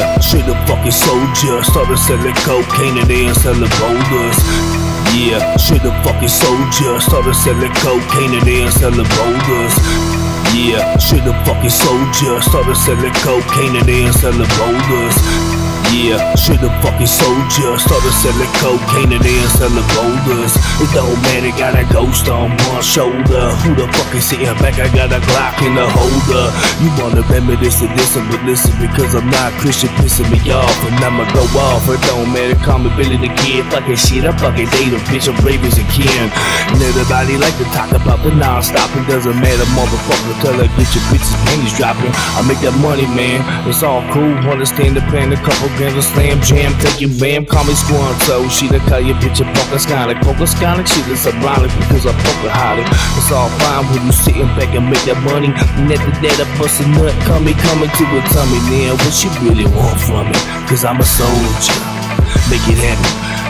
Yeah, straight up fucking soldier. Started selling cocaine and then selling boulders. Yeah, straight up fucking soldier. Started selling cocaine and then selling boulders. Yeah, straight up fucking soldier. Started selling cocaine and then selling boulders. Yeah, straight up fucking soldier. Started selling cocaine and then selling boulders. It don't matter, got a ghost on one shoulder. Who the fuck is sitting back? I got a Glock in the holder. You wanna reminisce to this but listen, because I'm not Christian, pissing me off, and I'ma go off. It don't matter, call me Billy the Kid. Fucking shit, I fucking date a bitch, I'm brave as a kin. And everybody like to talk about the non-stop. It doesn't matter, motherfucker, till I get your bitches panties dropping. I make that money, man, it's all cool. Understand the plan, a couple grams of slam jam, take your bam, call me Squanto. She done call your bitch a Pocahontas. Pocahontas, shit is ironic because I'm Pocahontas. It's all fine when you sitting back and make that money. And after that, I bust a nut, coming to a tummy. Now, what you really want from me? Cause I'm a soldier, make it happen.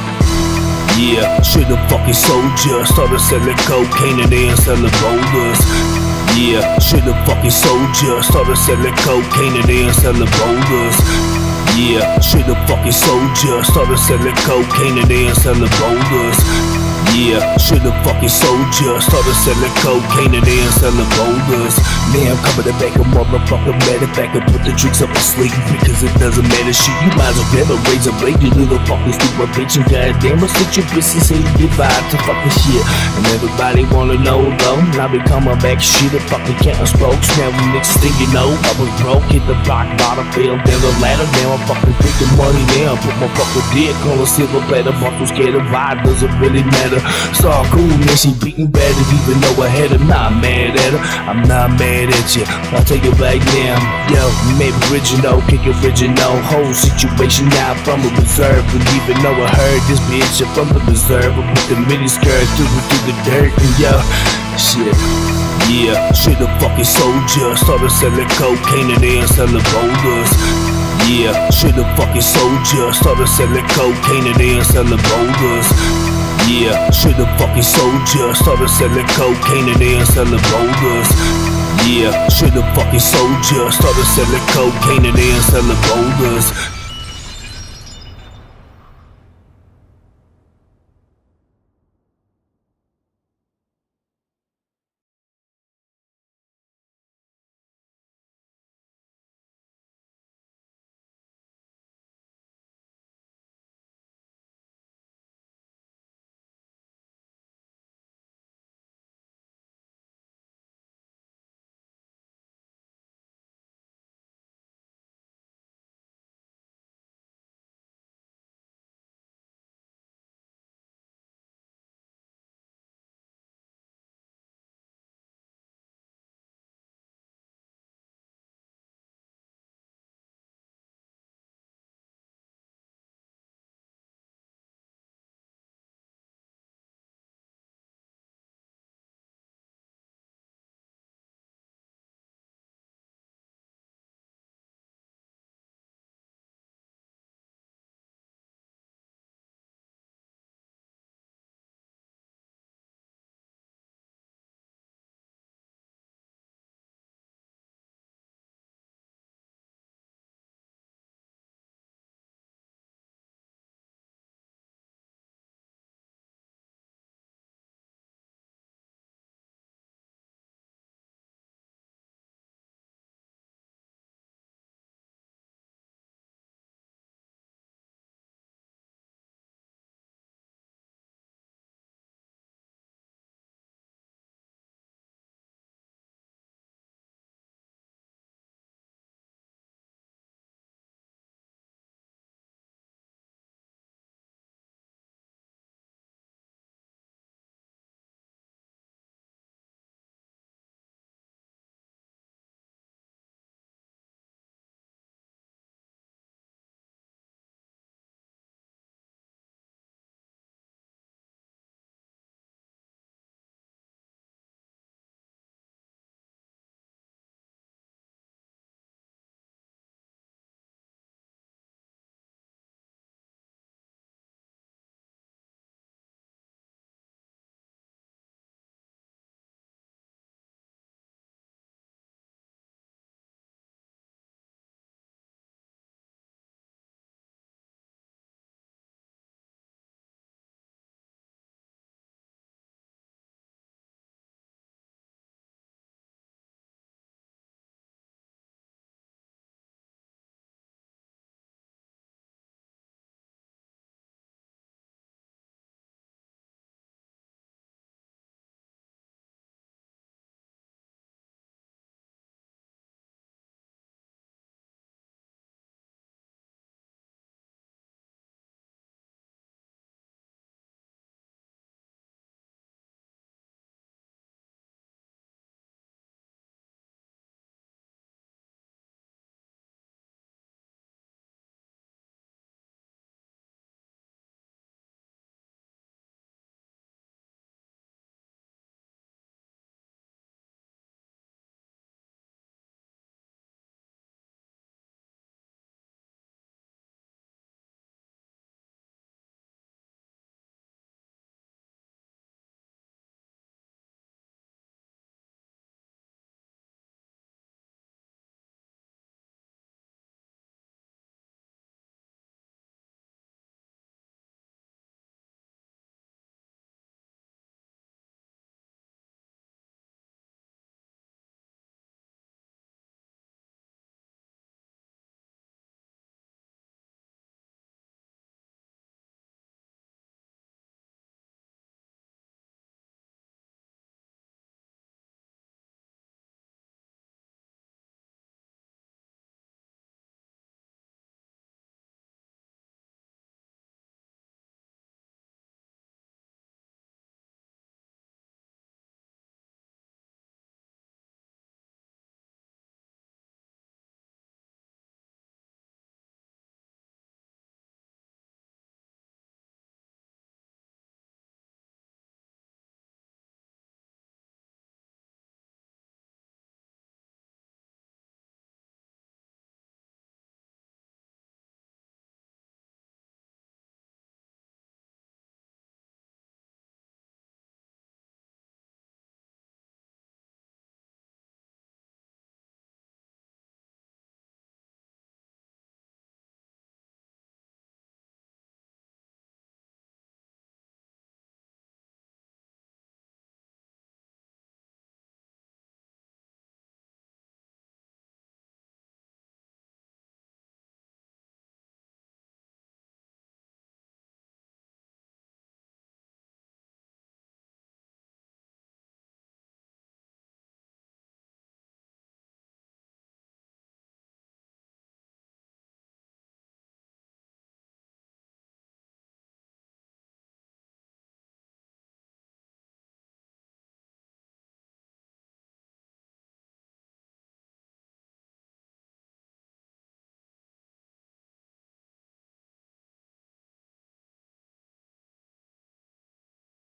Yeah, straight up fucking soldier. Started selling cocaine and then selling boulders. Yeah, straight up fucking soldier. Started selling cocaine and then selling boulders. Yeah, straight up fucking soldier. Started selling cocaine and then selling boulders. Yeah, straight up fucking soldier. Started selling cocaine and then selling boulders. Man, I'm coming to back a motherfucker, matter back and put the tricks up my sleeve, because it doesn't matter shit. You might as well grab a razor blade, you little fucking stupid bitch. And goddamn, I sit your bitch and say goodbye to fucking shit. And everybody wanna know though, I be coming back shit, a fucking counting spokes. Now the next thing you know, I was broke, hit the block, bottom, fell down the ladder. Now I'm fucking thinking money now, put my fucking dick on a silver platter. Muscles scared of why, doesn't really matter. It's all cool, man, she beating bad, even though I had her. Not mad at her, I'm not mad at you. I'll take it back now. Yo, maybe original, kick original. Whole situation now from a reserve. And even though I heard this bitch up from the reserve, I put the mini skirt through the dirt. And yo, shit. Yeah, straight up fucking soldier. Started selling cocaine and then selling boulders. Yeah, straight up fucking soldier. Started selling cocaine and then selling boulders. Yeah, straight up fucking soldier. Started selling cocaine and then selling boulders. Yeah, straight up fucking soldier. Started selling cocaine and then selling boulders.